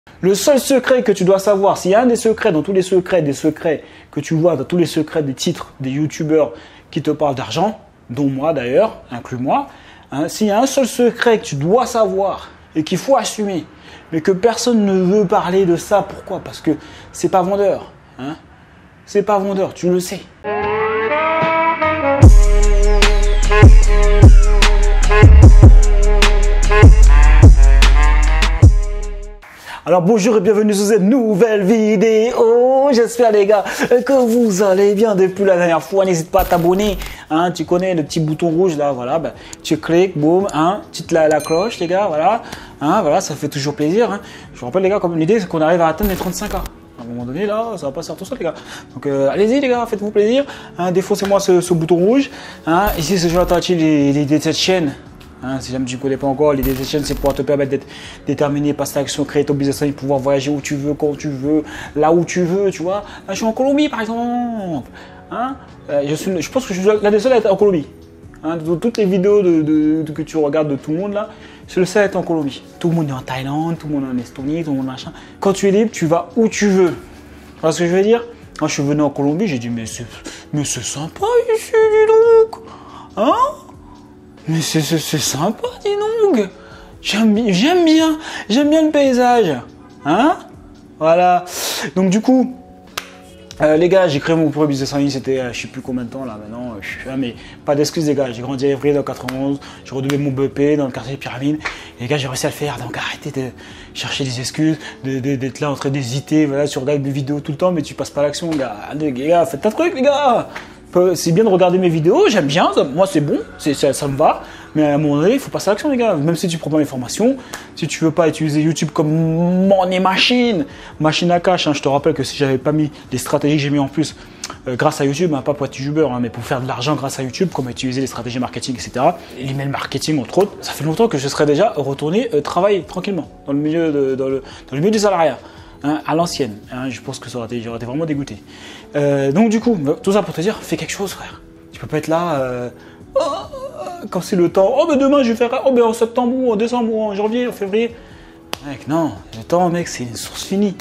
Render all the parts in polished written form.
Le seul secret que tu dois savoir, s'il y a un des secrets, dans tous les secrets, des secrets que tu vois, dans tous les secrets des titres des youtubeurs qui te parlent d'argent, dont moi d'ailleurs, inclus moi, hein, s'il y a un seul secret que tu dois savoir et qu'il faut assumer, mais que personne ne veut parler de ça, pourquoi? Parce que c'est pas vendeur. Hein, c'est pas vendeur, tu le sais. Alors bonjour et bienvenue sur cette nouvelle vidéo. J'espère les gars que vous allez bien depuis la dernière fois. N'hésite pas à t'abonner. Hein, tu connais le petit bouton rouge là, voilà. Ben, tu cliques, boum, hein, tu te la cloche les gars, voilà. Hein, voilà, ça fait toujours plaisir. Hein. Je vous rappelle les gars, comme l'idée c'est qu'on arrive à atteindre les 35K. À un moment donné là, ça va pas se faire tout seul les gars. Donc allez-y les gars, faites-vous plaisir. Hein, défoncez-moi ce bouton rouge. Hein, ici c'est Jonathan l'idée de cette chaîne. Hein, si jamais tu ne connais pas encore, l'idée de cette chaîne, c'est pouvoir te permettre d'être déterminé, passer à l'action, créer ton business en ligne, pouvoir voyager où tu veux, quand tu veux, là où tu veux, tu vois. Là, je suis en Colombie, par exemple. Hein, je pense que je suis l'un des seuls à être en Colombie. Hein, de toutes les vidéos que tu regardes de tout le monde, là, je suis le seul à être en Colombie. Tout le monde est en Thaïlande, tout le monde est en Estonie, tout le monde machin. Quand tu es libre, tu vas où tu veux. Tu vois ce que je veux dire? Quand je suis venu en Colombie, j'ai dit, mais c'est sympa ici, dis donc. Hein? Mais c'est sympa, dis donc. J'aime bien le paysage. Hein? Voilà. Donc du coup, les gars, j'ai créé mon premier business en ligne, c'était je sais plus combien de temps là maintenant. Mais pas d'excuses les gars, j'ai grandi à Évry dans 91, j'ai redoublé mon BEP dans le quartier des Pyramides. Et les gars, j'ai réussi à le faire, donc arrêtez de chercher des excuses, d'être là en train d'hésiter, voilà, tu regardes mes vidéos tout le temps, mais tu passes pas à l'action, gars. Allez, les gars, faites un truc les gars. C'est bien de regarder mes vidéos, j'aime bien, moi c'est bon, ça me va, mais à un moment donné, il faut passer à l'action les gars, même si tu prends pas mes formations, si tu veux pas utiliser YouTube comme money machine à cash, hein, je te rappelle que si j'avais pas mis les stratégies que j'ai mis en plus grâce à YouTube, hein, pas pour être youtubeur, hein, mais pour faire de l'argent grâce à YouTube, comme utiliser les stratégies marketing, etc. L'email marketing entre autres, ça fait longtemps que je serais déjà retourné travailler tranquillement dans le milieu, dans le milieu du salariat. Hein, à l'ancienne, hein, je pense que j'aurais été vraiment dégoûté. Donc du coup, tout ça pour te dire, fais quelque chose frère. Tu peux pas être là, quand c'est le temps, oh mais demain je vais faire, oh mais en septembre ou en décembre ou en janvier, en février. Mec, non, le temps mec c'est une source finie.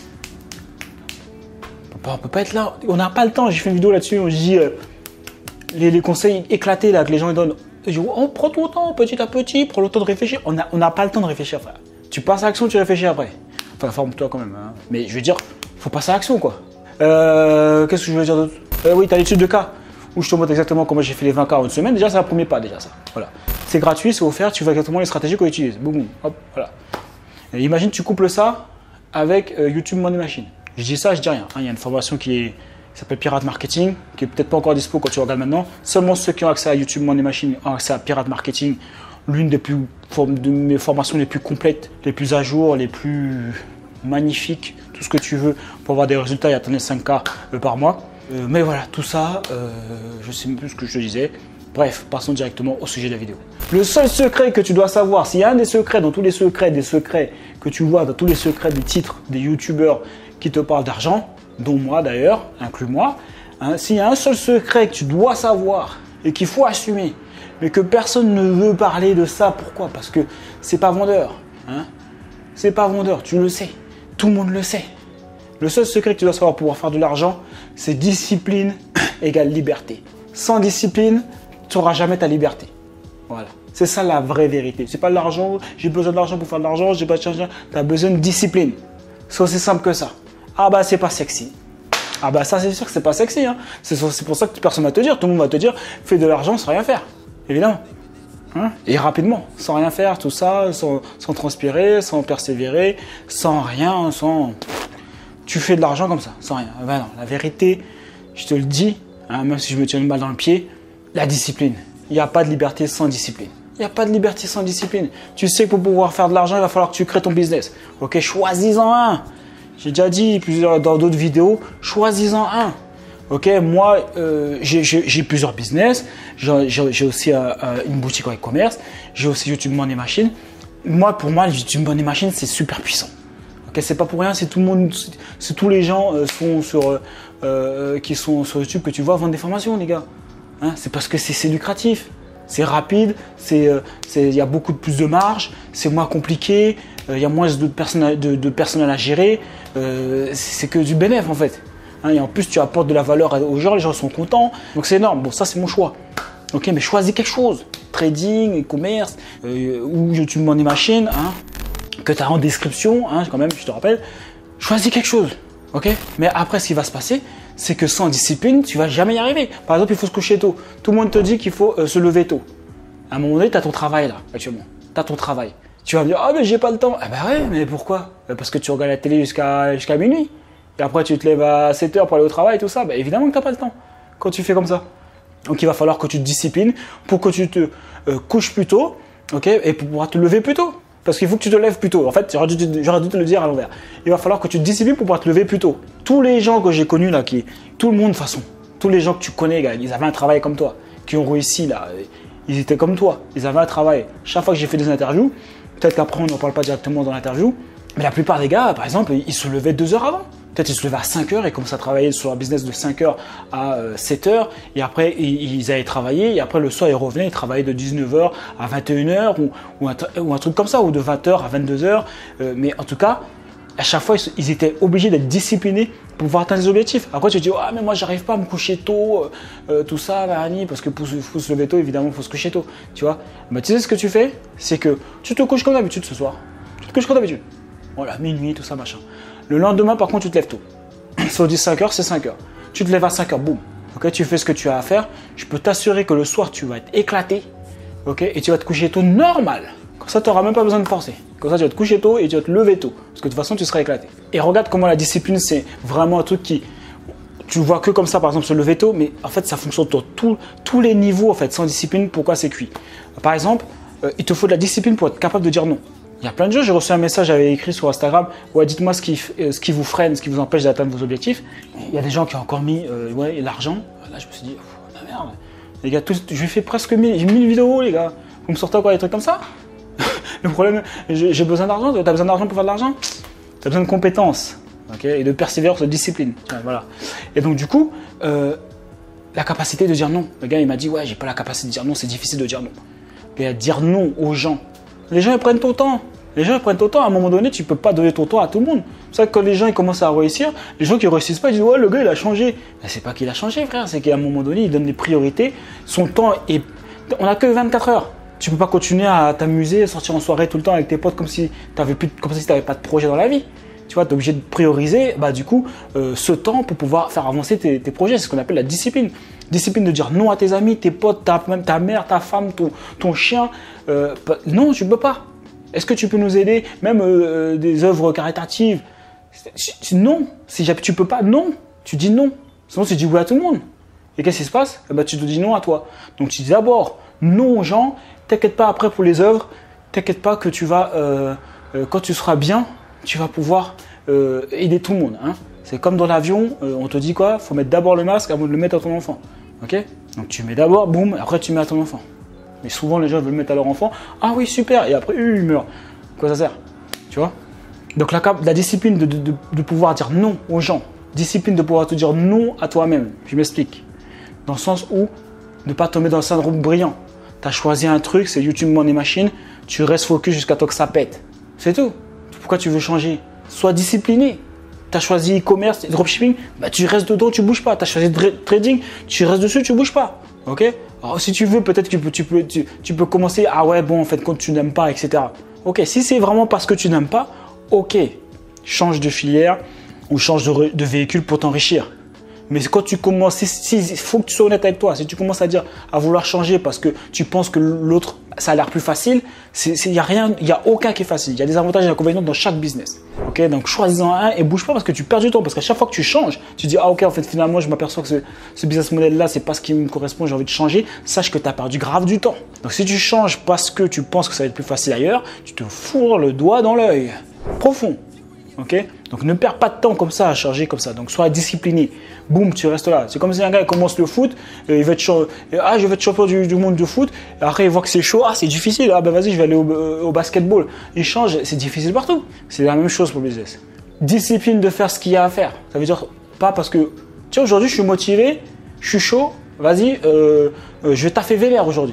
On peut pas être là, on n'a pas le temps, j'ai fait une vidéo là-dessus, où je dis les conseils éclatés là que les gens ils donnent. Je dis, oh, prends ton temps petit à petit, prends le temps de réfléchir. On n'a pas le temps de réfléchir frère. Tu passes à l'action, tu réfléchis après. Enfin, forme-toi quand même. Hein. Mais je veux dire, faut passer à l'action, quoi. Qu'est-ce que je veux dire d'autre? Oui, tu as l'étude de cas où je te montre exactement comment j'ai fait les 20K en une semaine. Déjà, c'est un premier pas, déjà, ça. Voilà. C'est gratuit, c'est offert, tu vois exactement les stratégies qu'on utilise. Boum, boum, hop, voilà. Et imagine, tu couples ça avec YouTube Money Machine. Je dis ça, je dis rien. Hein. Il y a une formation qui s'appelle Pirate Marketing, qui est peut-être pas encore dispo quand tu regardes maintenant. Seulement ceux qui ont accès à YouTube Money Machine ont accès à Pirate Marketing. L'une de mes formations les plus complètes, les plus à jour, les plus magnifiques, tout ce que tu veux pour avoir des résultats et atteindre les 5K par mois. Mais voilà, tout ça, je sais même plus ce que je te disais. Bref, passons directement au sujet de la vidéo. Le seul secret que tu dois savoir, s'il y a un des secrets, dans tous les secrets, des secrets que tu vois, dans tous les secrets des titres des youtubeurs qui te parlent d'argent, dont moi d'ailleurs, inclus moi, hein, s'il y a un seul secret que tu dois savoir et qu'il faut assumer, mais que personne ne veut parler de ça. Pourquoi? Parce que c'est pas vendeur. Hein, c'est pas vendeur, tu le sais. Tout le monde le sait. Le seul secret que tu dois savoir pour pouvoir faire de l'argent, c'est discipline égale liberté. Sans discipline, tu n'auras jamais ta liberté. Voilà. C'est ça la vraie vérité. C'est pas l'argent, j'ai besoin de l'argent pour faire de l'argent, j'ai pas de l'argent. Tu as besoin de discipline. C'est aussi simple que ça. Ah bah c'est pas sexy. Ah bah ça c'est sûr que c'est pas sexy. Hein. C'est pour ça que personne va te dire. Tout le monde va te dire, fais de l'argent sans rien faire. Évidemment. Hein? Et rapidement, sans rien faire, tout ça, sans transpirer, sans persévérer, sans rien, tu fais de l'argent comme ça, sans rien. Ben non, la vérité, je te le dis, hein, même si je me tiens une balle dans le pied, la discipline. Il n'y a pas de liberté sans discipline. Il n'y a pas de liberté sans discipline. Tu sais que pour pouvoir faire de l'argent, il va falloir que tu crées ton business. Ok, choisis-en un. J'ai déjà dit dans d'autres vidéos, choisis-en un. Ok, moi, j'ai plusieurs business. J'ai aussi une boutique en e-commerce. J'ai aussi YouTube Money Machine. Pour moi, YouTube Money Machine, c'est super puissant. Ok, c'est pas pour rien. C'est tout le monde, c'est tous les gens qui sont sur YouTube que tu vois vendre des formations, les gars. Hein, c'est parce que c'est lucratif. C'est rapide, il y a beaucoup plus de marge, c'est moins compliqué, il y a moins de personnel à gérer. C'est que du bénéfice en fait. Hein, et en plus, tu apportes de la valeur aux gens, les gens sont contents. Donc c'est énorme. Bon, ça c'est mon choix. Ok, mais choisis quelque chose. Trading, e-commerce, ou YouTube Money Machine, hein, que tu as en description, hein, quand même, je te rappelle. Choisis quelque chose. Ok, mais après, ce qui va se passer, c'est que sans discipline, tu vas jamais y arriver. Par exemple, il faut se coucher tôt. Tout le monde te dit qu'il faut se lever tôt. À un moment donné, tu as ton travail là, actuellement. Tu as ton travail. Tu vas me dire, ah, mais j'ai pas le temps. Ah, bah ouais, mais pourquoi? Parce que tu regardes la télé jusqu'à minuit. Et après, tu te lèves à 7 heures pour aller au travail et tout ça. Bah, évidemment que tu n'as pas le temps quand tu fais comme ça. Donc, il va falloir que tu te disciplines pour que tu te couches plus tôt, ok, et pour pouvoir te lever plus tôt. Parce qu'il faut que tu te lèves plus tôt. En fait, j'aurais dû te le dire à l'envers. Il va falloir que tu te disciplines pour pouvoir te lever plus tôt. Tous les gens que j'ai connus là, tout le monde de toute façon, tous les gens que tu connais, gars, ils avaient un travail comme toi, qui ont réussi là, ils étaient comme toi, ils avaient un travail. Chaque fois que j'ai fait des interviews, peut-être qu'après on n'en parle pas directement dans l'interview, mais la plupart des gars, par exemple, ils se levaient 2 heures avant. Peut-être ils se levaient à 5 heures et commençaient à travailler sur leur business de 5 heures à 7 heures. Et après, ils allaient travailler. Et après, le soir, ils revenaient. Ils travaillaient de 19 heures à 21 heures ou un truc comme ça. Ou de 20 heures à 22 heures. Mais en tout cas, à chaque fois, ils étaient obligés d'être disciplinés pour pouvoir atteindre les objectifs. Après, tu te dis, ah, mais moi, j'arrive pas à me coucher tôt, tout ça, parce que pour se lever tôt, évidemment, il faut se coucher tôt. Tu vois, mais tu sais ce que tu fais, c'est que tu te couches comme d'habitude ce soir. Tu te couches comme d'habitude. Voilà, minuit, tout ça, machin. Le lendemain, par contre, tu te lèves tôt. Si on dit 5 heures, c'est 5 heures. Tu te lèves à 5 heures, boum. Okay, tu fais ce que tu as à faire. Je peux t'assurer que le soir, tu vas être éclaté. Okay, et tu vas te coucher tôt normal. Comme ça, tu n'auras même pas besoin de forcer. Comme ça, tu vas te coucher tôt et tu vas te lever tôt. Parce que de toute façon, tu seras éclaté. Et regarde comment la discipline, c'est vraiment un truc qui… Tu vois que comme ça, par exemple, se lever tôt. Mais en fait, ça fonctionne sur tous les niveaux. En fait, sans discipline, pourquoi c'est cuit? Par exemple, il te faut de la discipline pour être capable de dire non. Il y a plein de gens, j'ai reçu un message, j'avais écrit sur Instagram, ouais, dites-moi ce qui vous freine, ce qui vous empêche d'atteindre vos objectifs. Il y a des gens qui ont encore mis ouais, l'argent. Là, je me suis dit, oh, la merde. Les gars, je lui fais presque 1000 vidéos, les gars. Vous me sortez encore des trucs comme ça? Le problème, j'ai besoin d'argent. Tu as besoin d'argent pour faire de l'argent? Tu as besoin de compétences, okay, et de persévérance, de discipline. Ouais, voilà. Et donc, du coup, la capacité de dire non. Le gars, il m'a dit, ouais, j'ai pas la capacité de dire non, c'est difficile de dire non. Et à dire non aux gens. Les gens, ils prennent ton temps. Les gens, ils prennent ton temps. À un moment donné, tu ne peux pas donner ton temps à tout le monde. C'est ça que quand les gens ils commencent à réussir, les gens qui ne réussissent pas, ils disent, ouais, le gars, il a changé. Mais c'est pas qu'il a changé, frère. C'est qu'à un moment donné, il donne des priorités. Son temps est… On n'a que 24 heures. Tu ne peux pas continuer à t'amuser, à sortir en soirée tout le temps avec tes potes comme si tu n'avais pas de projet dans la vie. Tu vois, tu es obligé de prioriser, bah, du coup, ce temps pour pouvoir faire avancer tes projets. C'est ce qu'on appelle la discipline. Discipline de dire non à tes amis, tes potes, même ta mère, ta femme, ton chien. Non, tu ne peux pas. Est-ce que tu peux nous aider? Même des œuvres caritatives. Non. Si tu ne peux pas, non. Tu dis non. Sinon, tu dis oui à tout le monde. Et qu'est-ce qui se passe? Eh ben, tu te dis non à toi. Donc, tu dis d'abord non aux gens. T'inquiète pas après pour les œuvres. T'inquiète pas que tu vas, quand tu seras bien, tu vas pouvoir aider tout le monde. Hein. C'est comme dans l'avion, on te dit quoi? Il faut mettre d'abord le masque avant de le mettre à ton enfant. Ok? Donc, tu mets d'abord, boum, après tu mets à ton enfant. Mais souvent, les gens veulent le mettre à leur enfant. Ah oui, super. Et après, il meurt. Quoi ça sert? Tu vois? Donc, la discipline de pouvoir dire non aux gens. Discipline de pouvoir te dire non à toi-même. Je m'explique. Dans le sens où ne pas tomber dans le syndrome brillant. Tu as choisi un truc, c'est YouTube Money Machine. Tu restes focus jusqu'à temps que ça pète. C'est tout. Pourquoi tu veux changer? Sois discipliné. Tu as choisi e-commerce, dropshipping, bah, tu restes dedans, tu ne bouges pas. Tu as choisi trading, tu restes dessus, tu ne bouges pas. Ok? Alors, si tu veux, peut-être que tu peux commencer. Ah ouais, bon, en fait, quand tu n'aimes pas, etc. Ok, si c'est vraiment parce que tu n'aimes pas, ok, change de filière ou change de véhicule pour t'enrichir. Mais quand tu commences, il faut que tu sois honnête avec toi. Si tu commences à vouloir changer parce que tu penses que l'autre, ça a l'air plus facile, il n'y a aucun qui est facile. Il y a des avantages et des inconvénients dans chaque business. Okay, donc choisis-en un et bouge pas parce que tu perds du temps. Parce qu'à chaque fois que tu changes, tu dis, ah ok, en fait, finalement, je m'aperçois que ce business model-là, c'est pas ce qui me correspond, j'ai envie de changer. Sache que tu as perdu grave du temps. Donc si tu changes parce que tu penses que ça va être plus facile ailleurs, tu te fourres le doigt dans l'œil. Profond. Okay, donc ne perds pas de temps comme ça à charger comme ça. Donc sois discipliné. Boum, tu restes là. C'est comme si un gars commence le foot, il va être je vais être champion du monde de foot. Et après il voit que c'est chaud, c'est difficile. Ah ben vas-y, je vais aller au basketball. Il change, c'est difficile partout. C'est la même chose pour le business. Discipline de faire ce qu'il y a à faire. Ça veut dire pas parce que tiens aujourd'hui je suis motivé, je suis chaud. Vas-y, je vais taffer vénère aujourd'hui.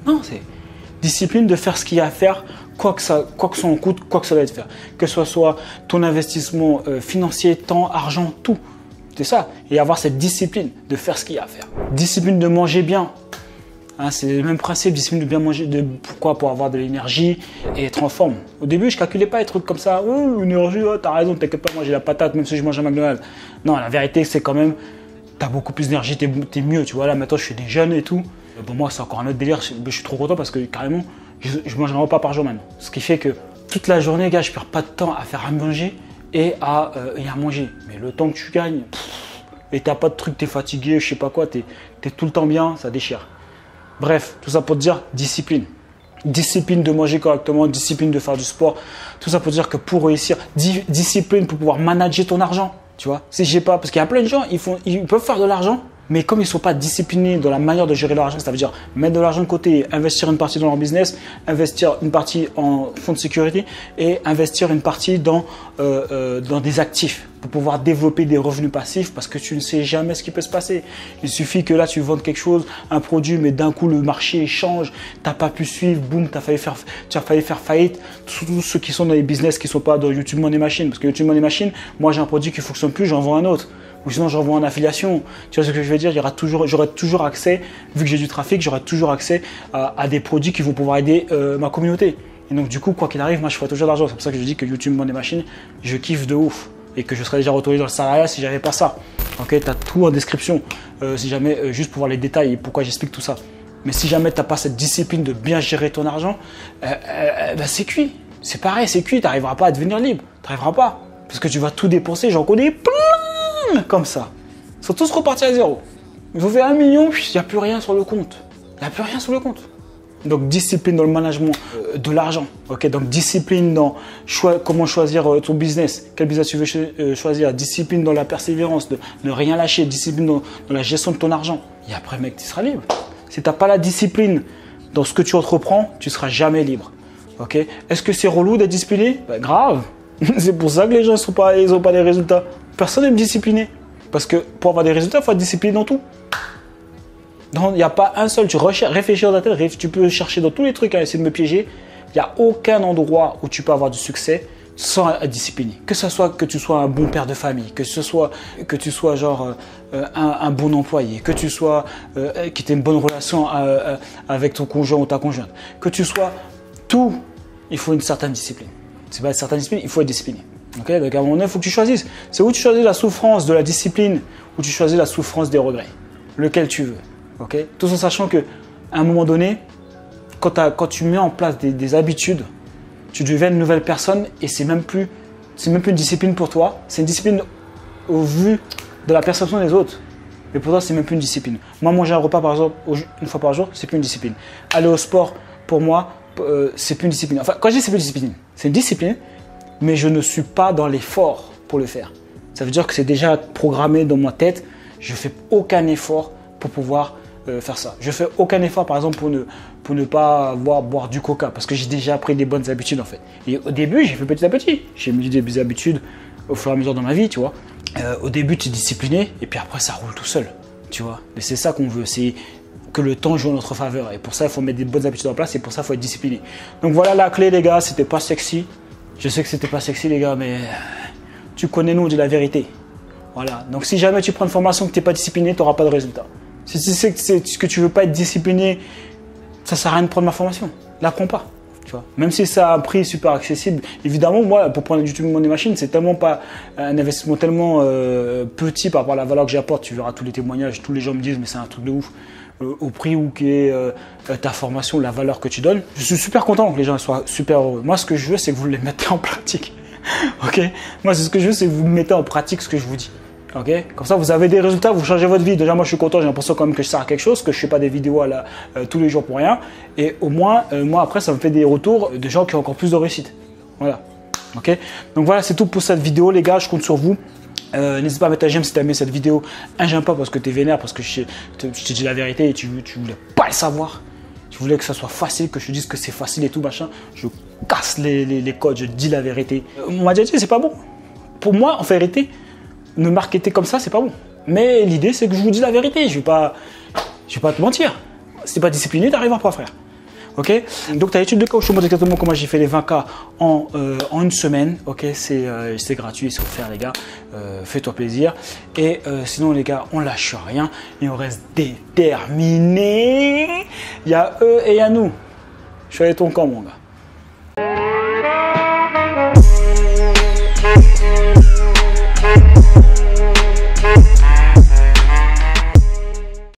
Non, c'est discipline de faire ce qu'il y a à faire, quoi que ça en coûte, quoi que ça doit être faire. Que ce soit ton investissement financier, temps, argent, tout. C'est ça. Et avoir cette discipline de faire ce qu'il y a à faire. Discipline de manger bien. Hein, c'est le même principe, discipline de bien manger. Pourquoi? Pour avoir de l'énergie et être en forme. Au début, je ne calculais pas les trucs comme ça. Oh, énergie, oh, t'as raison, t'inquiète pas, manger la patate, même si je mange un McDonald's. Non, la vérité, c'est quand même, t'as beaucoup plus d'énergie, t'es mieux. Tu vois, là, maintenant, je fais des jeûnes et tout. Pour moi, c'est encore un autre délire. Je suis trop content parce que carrément, je mange un repas par jour maintenant. Ce qui fait que toute la journée, gars, je perds pas de temps à faire à manger et à manger. Mais le temps que tu gagnes, et t'as pas de truc, t'es fatigué, je sais pas quoi, t'es tout le temps bien, ça déchire. Bref, tout ça pour te dire discipline. Discipline de manger correctement, discipline de faire du sport. Tout ça pour dire que pour réussir, discipline pour pouvoir manager ton argent. Tu vois, si j'ai pas, parce qu'il y a plein de gens, ils peuvent faire de l'argent, mais comme ils ne sont pas disciplinés dans la manière de gérer leur argent, ça veut dire mettre de l'argent de côté, investir une partie dans leur business, investir une partie en fonds de sécurité et investir une partie dans des actifs pour pouvoir développer des revenus passifs parce que tu ne sais jamais ce qui peut se passer. Il suffit que là, tu vendes quelque chose, un produit, mais d'un coup, le marché change, tu n'as pas pu suivre, boum, tu as failli faire faillite. Tous ceux qui sont dans les business qui ne sont pas dans YouTube Money Machine, parce que YouTube Money Machine, moi, j'ai un produit qui ne fonctionne plus, j'en vends un autre. Ou sinon j'envoie en affiliation. Tu vois ce que je veux dire? J'aurai toujours accès, vu que j'ai du trafic, j'aurai toujours accès à des produits qui vont pouvoir aider ma communauté. Et donc du coup, quoi qu'il arrive, moi je ferai toujours de l'argent. C'est pour ça que je dis que YouTube Money Machine, je kiffe de ouf. Et que je serais déjà retourné dans le salariat si j'avais pas ça. Ok, tu as tout en description. Si jamais, juste pour voir les détails et pourquoi j'explique tout ça. Mais si jamais tu n'as pas cette discipline de bien gérer ton argent, c'est cuit. C'est pareil, c'est cuit. Tu n'arriveras pas à devenir libre. Tu n'arriveras pas. Parce que tu vas tout dépenser. J'en connais plein comme ça. Ils sont tous repartis à zéro. Ils ont fait 1 million, puis il n'y a plus rien sur le compte. Il n'y a plus rien sur le compte. Donc, discipline dans le management de l'argent. Okay, donc, discipline dans comment choisir ton business. Quel business tu veux choisir. Discipline dans la persévérance, de ne rien lâcher. Discipline dans la gestion de ton argent. Et après, mec, tu seras libre. Si tu n'as pas la discipline dans ce que tu entreprends, tu ne seras jamais libre. Okay. Est-ce que c'est relou d'être discipliné? Grave. C'est pour ça que les gens n'ont pas les résultats. Personne n'est discipliné. Parce que pour avoir des résultats, il faut être discipliné dans tout. Il n'y a pas un seul. Tu réfléchis dans ta tête, tu peux chercher dans tous les trucs à essayer de me piéger. Il n'y a aucun endroit où tu peux avoir du succès sans être discipliné. Que ce soit que tu sois un bon père de famille, que tu sois genre un bon employé, que tu sois qui aies une bonne relation avec ton conjoint ou ta conjointe, que tu sois tout, il faut une certaine discipline. C'est pas une certaine discipline, il faut être discipliné. Okay, donc à un moment donné, il faut que tu choisisses. C'est où tu choisis la souffrance de la discipline ou tu choisis la souffrance des regrets. Lequel tu veux. Okay? Tout en sachant qu'à un moment donné, quand tu mets en place des habitudes, tu deviens une nouvelle personne et c'est même plus une discipline pour toi. C'est une discipline au vu de la perception des autres. Mais pour toi, c'est même plus une discipline. Moi, manger un repas par exemple, une fois par jour, c'est plus une discipline. Aller au sport, pour moi, c'est plus une discipline. Enfin, quand je dis c'est plus une discipline, c'est une discipline, mais je ne suis pas dans l'effort pour le faire. Ça veut dire que c'est déjà programmé dans ma tête. Je ne fais aucun effort pour pouvoir faire ça. Je ne fais aucun effort, par exemple, pour ne pas boire du coca, parce que j'ai déjà pris des bonnes habitudes, en fait. Et au début, j'ai fait petit à petit. J'ai mis des habitudes au fur et à mesure dans ma vie, tu vois. Au début, tu es discipliné, et puis après, ça roule tout seul, tu vois. Et c'est ça qu'on veut, c'est que le temps joue en notre faveur. Et pour ça, il faut mettre des bonnes habitudes en place, et pour ça, il faut être discipliné. Donc voilà la clé, les gars. C'était pas sexy. Je sais que c'était pas sexy, les gars, mais tu connais nous, on dit la vérité. Voilà. Donc, si jamais tu prends une formation que tu n'es pas discipliné, tu n'auras pas de résultat. Si tu sais que tu ne veux pas être discipliné, ça ne sert à rien de prendre ma formation. Ne la prends pas. Tu vois. Même si ça a un prix super accessible. Évidemment, moi, pour prendre YouTube Money Machine, c'est tellement pas un investissement tellement petit par rapport à la valeur que j'apporte. Tu verras tous les témoignages, tous les gens me disent, mais c'est un truc de ouf. Au prix où est ta formation, la valeur que tu donnes. Je suis super content que les gens soient super heureux. Moi, ce que je veux, c'est que vous les mettez en pratique. Ok? Moi, ce que je veux, c'est que vous mettez en pratique ce que je vous dis. Ok? Comme ça, vous avez des résultats, vous changez votre vie. Déjà, moi, je suis content. J'ai l'impression quand même que je sers à quelque chose, que je ne fais pas des vidéos tous les jours pour rien. Et au moins, moi, après, ça me fait des retours de gens qui ont encore plus de réussite. Voilà. Ok? Donc voilà, c'est tout pour cette vidéo, les gars. Je compte sur vous. N'hésite pas à mettre un j'aime si tu as aimé cette vidéo. Un j'aime pas parce que tu es vénère, parce que je te dis la vérité et tu voulais pas le savoir. Tu voulais que ça soit facile, que je te dise que c'est facile et tout machin. Je casse les codes, je dis la vérité. On m'a déjà dit c'est pas bon. Pour moi, en vérité, me marketer comme ça, c'est pas bon. Mais l'idée, c'est que je vous dis la vérité. Je vais pas te mentir. Si t'es pas discipliné, t'arriveras pas, frère. Ok. Donc, tu as l'étude de cas où je te montre exactement comment j'ai fait les 20 cas en une semaine. Ok. C'est gratuit, c'est offert, les gars. Fais-toi plaisir. Et sinon, les gars, on lâche rien et on reste déterminés. Il y a eux et il y a nous. Je suis allé ton camp, mon gars.